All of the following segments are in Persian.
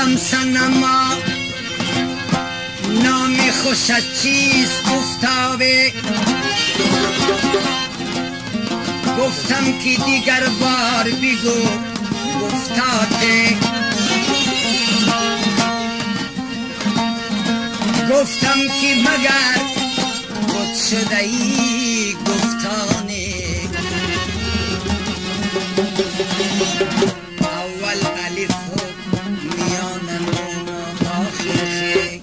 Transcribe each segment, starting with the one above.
گفتم صنما نام خوشت چیست گفتاوه، گفتم که دیگر بار بگو گفتاته، گفتم که مگر بود شده ای گفتانه. اول الف و میان نون و آخر خ،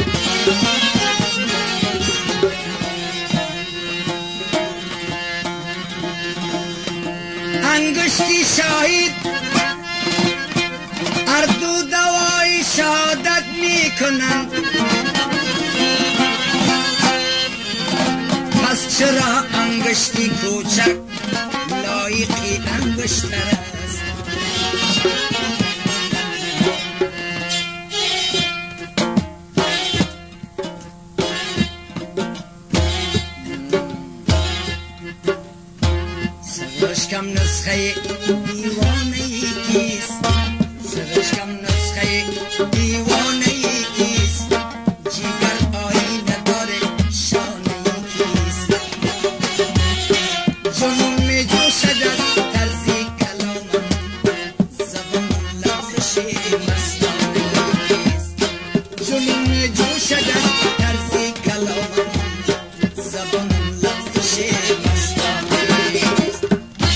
انگشتی شاهد اردو دوای شهادت میکنن، پس چرا انگشتی کوچک لایقی انگشتر است؟ سرشکم نسخه دیوانه ای کیست؟ سرشکم نسخه دیوانه ای کیست؟ جیگر آینه داره شانه ای کیست؟ جنون می جوشد از طرزی کلامم، زبان لفظش مستانه ای کیست؟ جنون می جوشد از طرزی کلامم، زبان لفظش مستانه ای کیست؟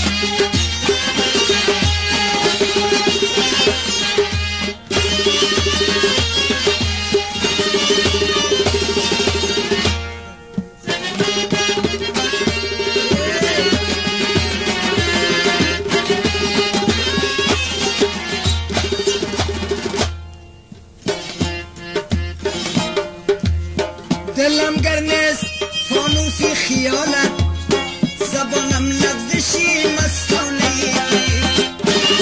دلم گرنست فانوسی خیالت، زبانم لفظشی مستانه ای کیست؟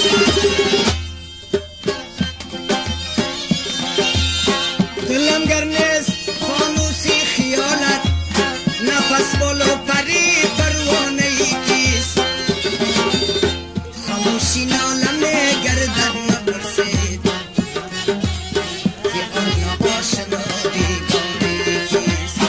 دلم گرنست فانوسی خیالت، نفس بالو پری پروانه ای کیست؟ خاموشی نالم گردد نپرسید که آن ناآشنا بیگانه کیست؟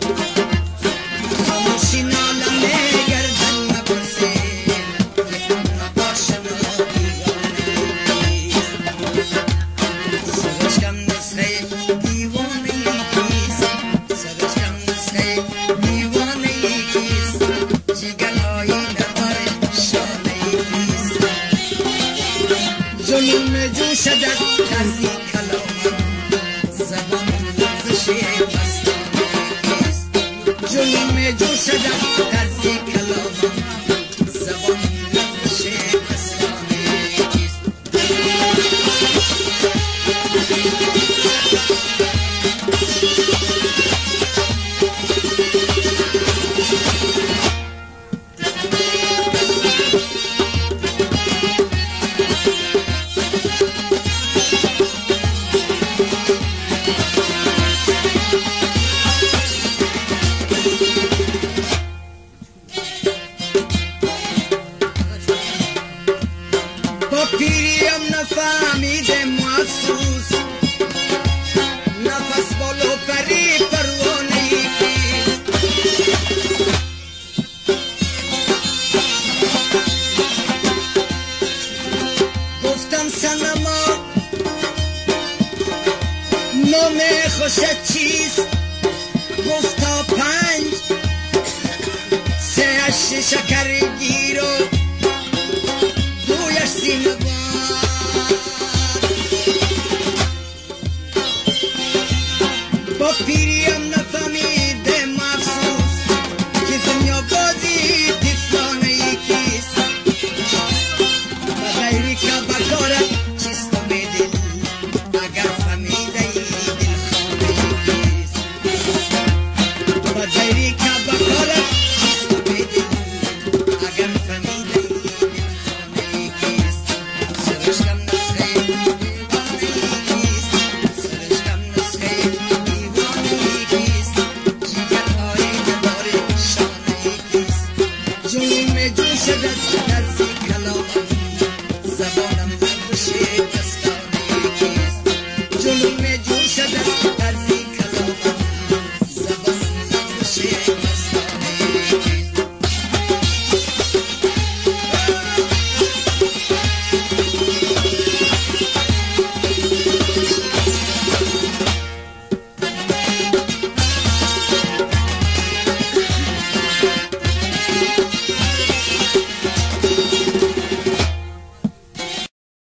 خاموشی نالم گردد نپرسید که آن ناآشنا بیگانه کیست؟ سرشکم نسخه دیوانه ای کیست؟ سرشکم نسخه دیوانه ای کیست؟ جیگر آینه داره شانه ای کیست؟ جنون می جوشد از طرزی کلامم، زبان لفظش مستانه ای کیست؟ جنون می جوشد از طرزی کلامم، زبان لفظش مستانه ای کیست؟ با پیریم نفهمیدم افسوس، نفس بالو پری پروانه ای کیست؟ گفتم صنما نام خوشت چیست؟ گفتا 5 3 8 شکرگیر و 2 سینه‌بان. با پیریم نفهمیدم افسوس که دنیا بازی طفلانه ای کیست؟ و غیری که بکارت چیست و می دل، اگر فهمیده ای دل خانه ای کیست؟ و غیری که بکارت چیست و می دل، اگر فهمیده ای دل خانه ای کیست؟ سرشکم نسخه دیوانه ای کیست؟ سرشکم نسخه دیوانه ای کیست؟ جیگر آینه داره شانه ای کیست؟ جنون می جوشد از طرزی کلامم، زبانم لفظش مستانه ای کیست؟ جلوم